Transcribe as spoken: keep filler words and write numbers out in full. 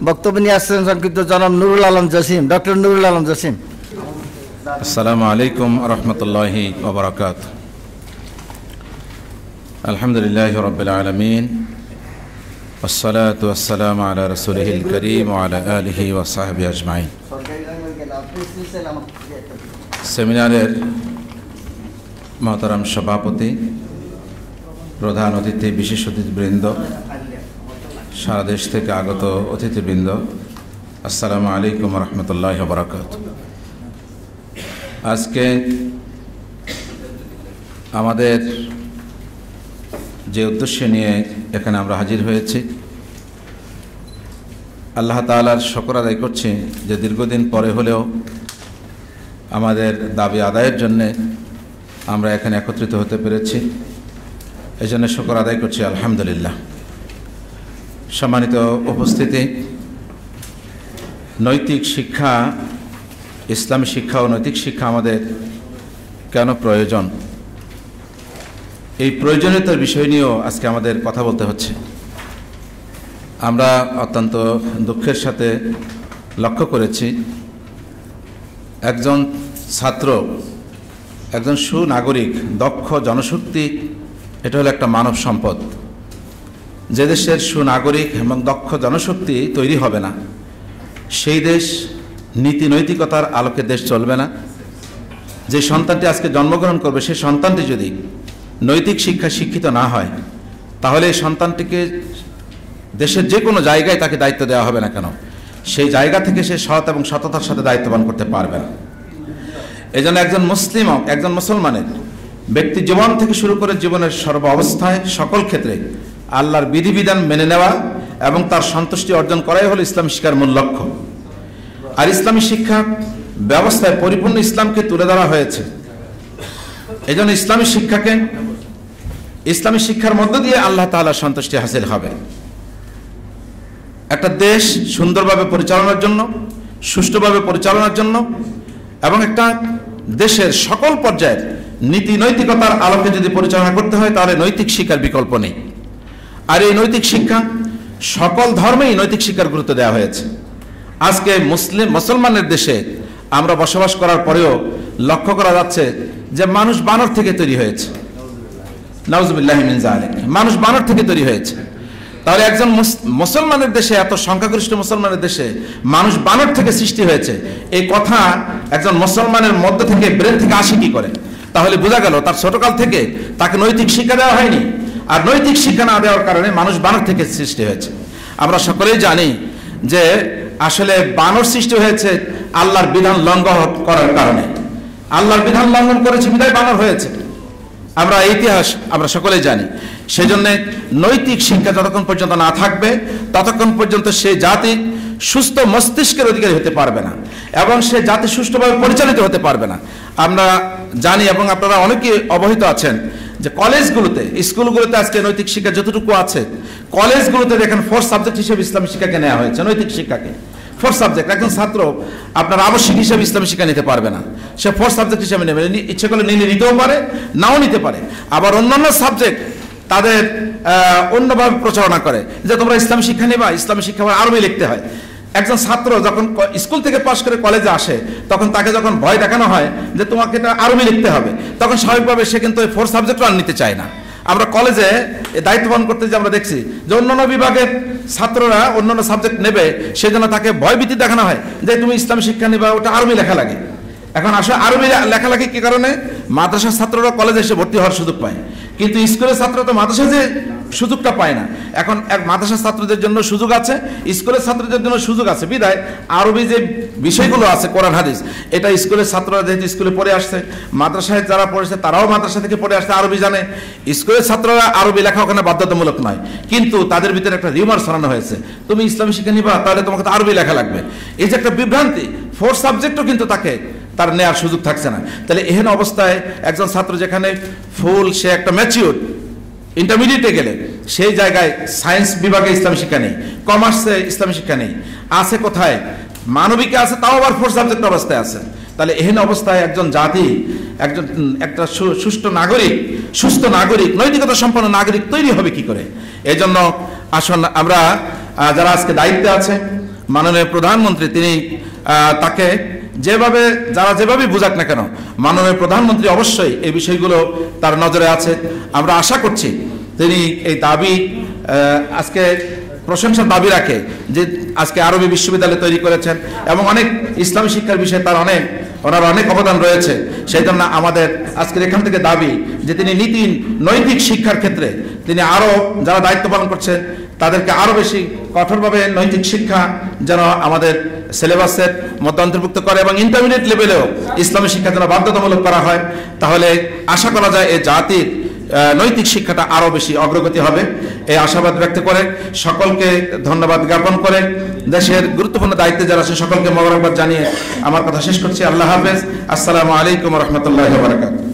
বক্তব্য নিয়ে আসছেন সংক্ষিপ্ত জনাব নুরুল আলম জসিম, ডক্টর নুরুল আলম জসিম। আসসালামু আলাইকুম রহমতুল্লাহি ওয়া বারাকাতুহু। আলহামদুলিল্লাহি রাব্বিল আলামিন ওয়াসসালাতু ওয়াসসালামু আলা রাসূলিহিল কারীম ওয়া আলা আলিহি ওয়া সাহবিহি আজমাইন। সেমিনারের মহতারাম সভাপতি, প্রধান অতিথি, বিশেষ অতিথিবৃন্দ, সারা দেশ থেকে আগত অতিথিবৃন্দ, আসসালামু আলাইকুম রহমতুল্লাহি ওয়া বারাকাতুহু। আজকে আমাদের যে উদ্দেশ্য নিয়ে এখানে আমরা হাজির হয়েছি, আল্লাহ তাআলার শুকর আদায় করছি যে দীর্ঘদিন পরে হলেও আমাদের দাবি আদায়ের জন্যে আমরা এখানে একত্রিত হতে পেরেছি, এই জন্য শুকর আদায় করছি আলহামদুলিল্লাহ। সম্মানিত উপস্থিতি, নৈতিক শিক্ষা, ইসলামী শিক্ষা ও নৈতিক শিক্ষা আমাদের কেন প্রয়োজন, এই প্রয়োজনীয়তার বিষয় নিয়েও আজকে আমাদের কথা বলতে হচ্ছে। আমরা অত্যন্ত দুঃখের সাথে লক্ষ্য করেছি, একজন ছাত্র, একজন সুনাগরিক, দক্ষ জনশক্তি, এটা হলো একটা মানব সম্পদ। যে দেশের সুনাগরিক এবং দক্ষ জনশক্তি তৈরি হবে না, সেই দেশ নীতি নৈতিকতার আলোকে দেশ চলবে না। যে সন্তানটি আজকে জন্মগ্রহণ করবে, সেই সন্তানটি যদি নৈতিক শিক্ষা শিক্ষিত না হয়, তাহলে এই সন্তানটিকে দেশের যে কোনো জায়গায় তাকে দায়িত্ব দেওয়া হবে না কেন, সেই জায়গা থেকে সে সৎ এবং সততার সাথে দায়িত্ববান করতে পারবে না। এই জন্য একজন মুসলিম, একজন মুসলমানের ব্যক্তি জীবন থেকে শুরু করে জীবনের সর্ব অবস্থায় সকল ক্ষেত্রে আল্লাহর বিধিবিধান মেনে নেওয়া এবং তার সন্তুষ্টি অর্জন করাই হলো ইসলামী শিক্ষার মূল লক্ষ্য। আর ইসলামী শিক্ষা ব্যবস্থায় পরিপূর্ণ ইসলামকে তুলে ধরা হয়েছে। এই জন্য ইসলামী শিক্ষাকে, ইসলামী শিক্ষার মধ্য দিয়ে আল্লাহ তাআলার সন্তুষ্টি হাসিল হবে। একটা দেশ সুন্দরভাবে পরিচালনার জন্য, সুষ্ঠুভাবে পরিচালনার জন্য এবং একটা দেশের সকল পর্যায়ের নীতি নৈতিকতার আলোকে যদি পরিচালনা করতে হয়, তাহলে নৈতিক শিক্ষার বিকল্প নেই। আর এই নৈতিক শিক্ষা, সকল ধর্মেই নৈতিক শিক্ষার গুরুত্ব দেওয়া হয়েছে। আজকে মুসলিম মুসলমানের দেশে আমরা বসবাস করার পরেও লক্ষ্য করা যাচ্ছে যে মানুষ বানর থেকে তৈরি হয়েছে। নাউজুবিল্লাহি মিন যালিক, মানুষ বানর থেকে তৈরি হয়েছে। তাহলে একজন মুসলমানের দেশে, এত সংখ্যাগরিষ্ঠ মুসলমানের দেশে মানুষ বানর থেকে সৃষ্টি হয়েছে, এই কথা একজন মুসলমানের মধ্য থেকে, ব্রেন থেকে আসে কি করে? তাহলে বোঝা গেল তার ছোটকাল থেকে তাকে নৈতিক শিক্ষা দেওয়া হয়নি, আর নৈতিক শিক্ষা না দেওয়ার কারণে মানুষ বানর থেকে সৃষ্টি হয়েছে। আমরা সকলেই জানি যে আসলে বানর সৃষ্টি হয়েছে আল্লাহর বিধান লঙ্ঘন করার কারণে। আল্লাহর বিধান লঙ্ঘন করেছে বিধায় বানর হয়েছে, আমরা ইতিহাস আমরা সকলেই জানি। সেই জন্য নৈতিক শিক্ষা যতক্ষণ পর্যন্ত না থাকবে, ততক্ষণ পর্যন্ত সেই জাতি সুস্থ মস্তিষ্কের অধিকারী হতে পারবে না এবং সে জাতি সুষ্ঠুভাবে পরিচালিত হতে পারবে না। আমরা জানি এবং আপনারা অনেকে অবহিত আছেন যে কলেজগুলোতে, স্কুলগুলোতে আজকে নৈতিক শিক্ষা যতটুকু আছে, কলেজগুলোতে দেখেন ফোর্থ সাবজেক্ট হিসেবে ইসলামী শিক্ষাকে নেওয়া হয়েছে, নৈতিক শিক্ষাকে ফোর্থ সাবজেক্ট। একজন ছাত্র আপনার আবশ্যিক হিসেবে ইসলামী শিক্ষা নিতে পারবে না, সে ফোর্থ সাবজেক্ট হিসেবে নেবে, ইচ্ছে করলে নিলে নিতেও পারে, নাও নিতে পারে। আবার অন্যান্য সাবজেক্ট তাদের অন্যভাবে প্রচারণা করে যে তোমরা ইসলামী শিক্ষা নেবা, ইসলামী শিক্ষা আরবি লিখতে হয়। একজন ছাত্র যখন স্কুল থেকে পাশ করে কলেজে আসে, তখন তাকে যখন ভয় দেখানো হয় যে তোমাকে এটা আরবি লিখতে হবে, তখন স্বাভাবিকভাবে সে কিন্তু ওই ফোর্থ সাবজেক্টও আর নিতে চায় না। আমরা কলেজে দায়িত্ব পালন করতে যে আমরা দেখছি যে অন্যান্য বিভাগের ছাত্ররা অন্যান্য সাবজেক্ট নেবে, সেজন্য তাকে ভয়ভীতি দেখানো হয় যে তুমি ইসলামী শিক্ষা নেবা, ওটা আরবি লেখা লাগে। এখন আসলে আরবি লেখালেখি কি কারণে? মাদ্রাসার ছাত্ররা কলেজে এসে ভর্তি হওয়ার সুযোগ পায়, কিন্তু স্কুলের ছাত্র তো মাদ্রাসা যে সুযোগটা পায় না। এখন এক মাদ্রাসার ছাত্রদের জন্য সুযোগ আছে, স্কুলের ছাত্রদের জন্য সুযোগ আছে, বিধায় আরবি যে বিষয়গুলো আছে কোরআন হাদিস, এটা স্কুলের ছাত্ররা যেহেতু স্কুলে পড়ে আসছে, মাদ্রাসায় যারা পড়েছে তারাও মাদ্রাসা থেকে পড়ে আসছে, আরবি জানে। স্কুলের ছাত্ররা আরবি লেখা ওখানে বাধ্যতামূলক নয়, কিন্তু তাদের ভিতরে একটা রিউমার ছড়ানো হয়েছে, তুমি ইসলামী শিক্ষা নিবা তাহলে তোমাকে তো আরবি লেখা লাগবে। এই যে একটা বিভ্রান্তি, ফোর্থ সাবজেক্টও কিন্তু তাকে তার নেওয়ার সুযোগ থাকছে না। তাহলে এহেন অবস্থায় একজন ছাত্র যেখানে ফুল, সে একটা ম্যাচিউর, ইন্টারমিডিয়েটে গেলে সেই জায়গায় সায়েন্স বিভাগে ইসলামী শিক্ষা নেই, কমার্সে ইসলামী শিক্ষা নেই, আছে কোথায়? মানবিকে আছে, তাও আবার ফোর্থ সাবজেক্ট অবস্থায় আছে। তাহলে এহেন অবস্থায় একজন জাতি, একজন একটা সুষ্ঠু নাগরিক, সুস্থ নাগরিক, নৈতিকতা সম্পন্ন নাগরিক তৈরি হবে কি করে? এই জন্য আসুন আমরা যারা আজকে দায়িত্বে আছে, মাননীয় প্রধানমন্ত্রী তিনি আহ, তাকে যেভাবে যারা যেভাবে বুঝাক না কেন, মাননীয় প্রধানমন্ত্রী অবশ্যই এই বিষয়গুলো তার নজরে আছে। আমরা আশা করছি তিনি এই দাবি আহ, আজকে প্রশংসার দাবি রাখে যে আজকে আরবি বিশ্ববিদ্যালয় তৈরি করেছেন এবং অনেক ইসলামী শিক্ষার বিষয়ে তার অনেক ওনার অনেক অবদান রয়েছে। সেই জন্য আমাদের আজকের এখান থেকে দাবি যে তিনি নীতি নৈতিক শিক্ষার ক্ষেত্রে তিনি আরও যারা দায়িত্ব পালন করছেন তাদেরকে আরও বেশি কঠোরভাবে নৈতিক শিক্ষা যেন আমাদের সিলেবাসের মধ্যে অন্তর্ভুক্ত করে এবং ইন্টারমিডিয়েট লেভেলেও ইসলামী শিক্ষা যেন বাধ্যতামূলক করা হয়। তাহলে আশা করা যায় এই জাতির নৈতিক শিক্ষাটা আরো বেশি অগ্রগতি হবে, এই আশাবাদ ব্যক্ত করে সকলকে ধন্যবাদ জ্ঞাপন করে দেশের গুরুত্বপূর্ণ দায়িত্বে যারা আছে সকলকে মোবারকবাদ জানিয়ে আমার কথা শেষ করছি। আল্লাহ হাফেজ। আসসালামু আলাইকুম ওয়া রাহমাতুল্লাহি ওয়া বারাকাতুহু।